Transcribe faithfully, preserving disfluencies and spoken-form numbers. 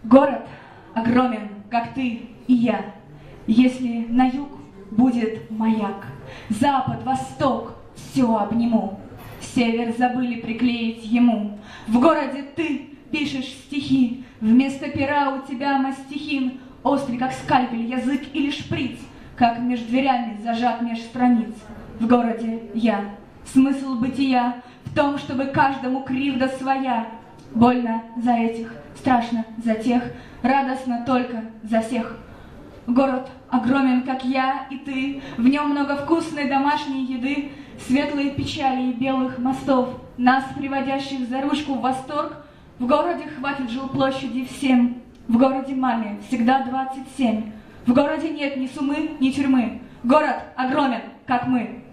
Город огромен, как ты и я. Если на юг будет маяк, запад, восток все обниму. Север забыли приклеить ему. В городе ты пишешь стихи, вместо пера у тебя мастихин, острый, как скальпель, язык или шприц, как меж дверями зажат меж страниц. В городе я. Смысл бытия в том, чтобы каждому кривда своя. Больно за этих, страшно за тех, радостно только за всех. Город огромен, как я и ты, в нем много вкусной домашней еды, светлые печали и белых мостов, нас, приводящих за ручку в восторг. В городе хватит жилплощади всем, в городе маме всегда двадцать семь. В городе нет ни сумы, ни тюрьмы, город огромен, как мы.